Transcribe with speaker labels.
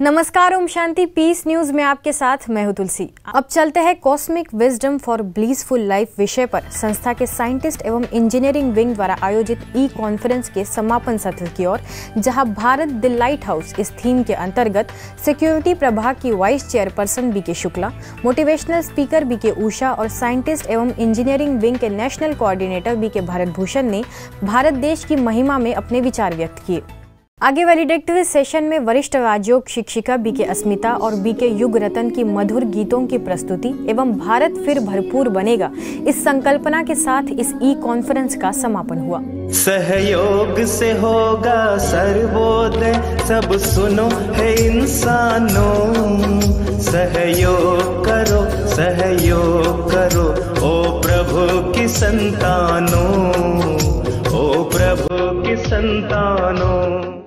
Speaker 1: नमस्कार, Om Shanti piece news में आपके साथ मैं हूं तुलसी। अब चलते हैं cosmic wisdom for blissful life विषय पर संस्था के साइंटिस्ट एवं इंजीनियरिंग विंग द्वारा आयोजित ई कॉन्फ्रेंस के समापन सत्र की ओर, जहां भारत द लाइट हाउस इस थीम के अंतर्गत सिक्योरिटी प्रभाग की vice chairperson BK Shukla, motivational speaker BK Usha और साइंटिस्ट एवं इंजीनियरिंग विंग के national coordinator BK Bharat Bhushan ने भारत देश की महिमा में अपने विचार व्यक्त किए। आगे वैलिडेक्टिव सेशन में वरिष्ठ राजयोग शिक्षिका बीके अस्मिता और बीके युग रतन की मधुर गीतों की प्रस्तुति एवं भारत फिर भरपूर बनेगा इस संकल्पना के साथ इस ई कॉन्फ्रेंस का समापन हुआ।
Speaker 2: सहयोग से होगा सर्वोदय, सब सुनो है इंसानों, सहयोग करो ओ प्रभु की संतानों, ओ प्रभु की संतानों।